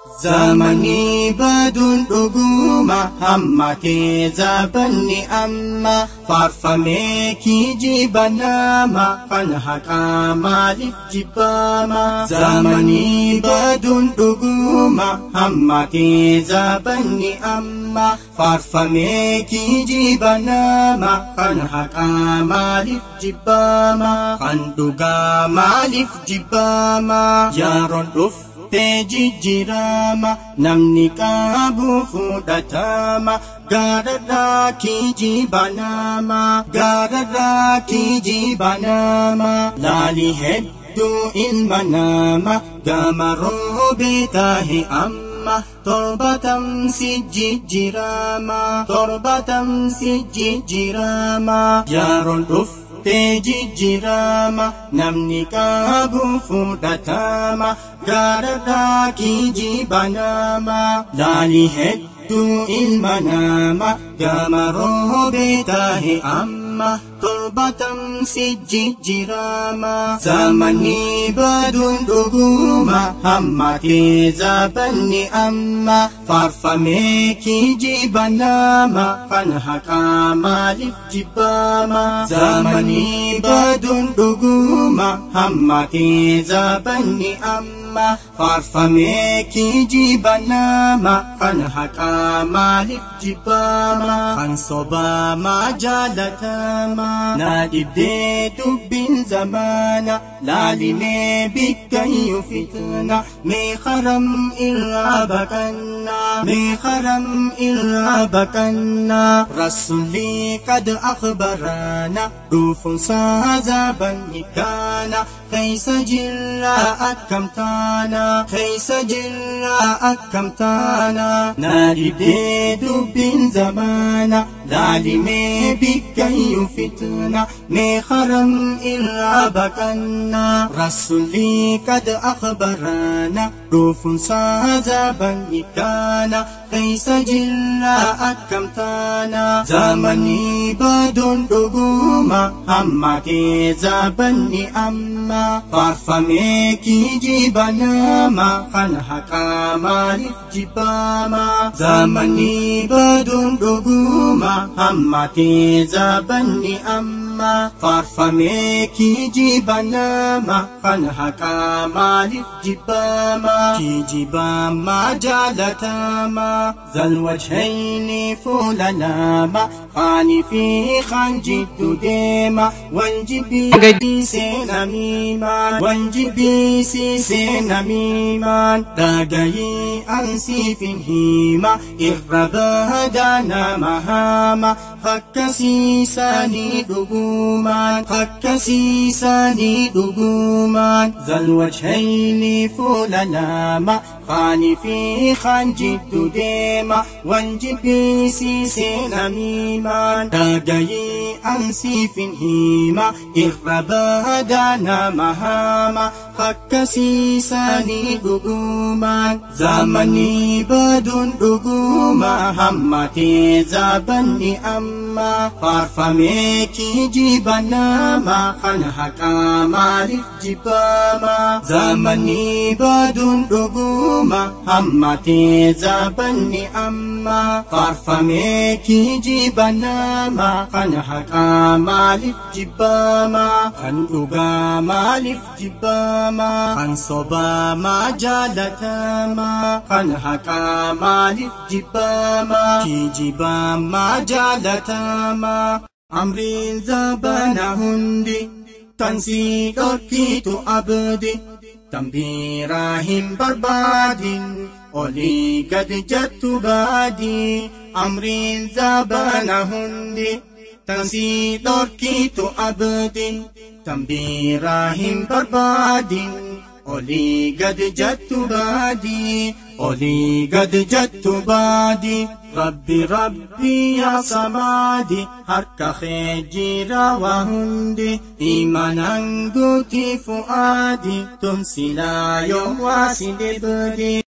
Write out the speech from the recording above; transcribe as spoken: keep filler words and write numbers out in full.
زمني بدون رجوما همتي زبني أما فارفميكي جيبنا ما فنهك مالك جباما زمني بدون رجوما همتي زبني أما فارفميكي جيبنا ما فنهك مالك جباما خندقا مالك جباما يارون أف teji jirama namni qabu fudhatama gaararraa kiji banama gaararraa kiji banama laali hedduu ilma nama gama roobee tahe amma torbatam si jijjiirama torbatam si jijjiirama yaaroon dhuf teji jirama namni qabu fudhatama gaararraa kiji banama laali hedduu ilma nama gama roobee tahe amma torbatam si jijjiirama zamani baduun dhuguma hammatee zabanni amma faarfamee kiji banama kan haqaa maaliif jibbama zamani baduun dhuguma hammatee zabanni amma faarfamee kiji banama kan haqaa maaliif jibbama kan sobama jaalatama naadibdee dubbiin zamaana laalimee bikkayyuu fitna mee haram irraa baqanna mee haram irraa baqanna rasulii qad akhbarana dhufunsaa zabanni kaana keeysa jirraa akkam taana keeysa jirraa akkam taana naadibdee dubbiin zamaana laalimee bikkayyuu fitna mee haram irraa baqanna rasulii qad akhbarana dhufunsaa zabanni kaana keeysa jirraa akkam taana zamanii baduun dhuguma hammatee zabanni amma faarfamee kiji banama kan haqaa maaliif jibbama zamanii baduun dhuguma hammatee zabanni amma faarfamee kiji banama kan haqaa maaliif jibbama kijibama jaalatama zalwajhayni fuula lama qaani fi kan jiddu deema wanjibii seenamiimaan wanjibii seenamiimaan dhagayii ansiifin hima irra badaa nama hama fakkasiisanii dhugumaan fakkasiisanii dhugumaan zalwajhayni fuula lama qaani fi kan jiddu deema wanjibii seenamiimaan dhagayii ansiifin hima irra badaa nama hama fakkasiisanii dhugumaan zamanii baduun dhuguma hammatee zabanni amma faarfamee kiji banama kan haqaa maaliif jibbama zamanii baduun dhuguma hammatee zabanni amma faarfamee kiji banama kan haqaa maaliif jibbama kan dhugaa maaliif jibbama kan sobama jaalatama kan haqaa maaliif jibbama kijibama jaalatama amriin zabana hundi tansii dhorkitu abdi tambiraa hin barbaadin olii gad jettu baadii amriin zabana hundi tansii dhorkitu abdi tambiraa hin barbaadin olii gad jettu baadii olii gad jettu baadii rabbi rabbi yaa samaadi harka kee jira waa hundi imaanaan guutii fu'aadi tumsilaa yoom waa si dhibdi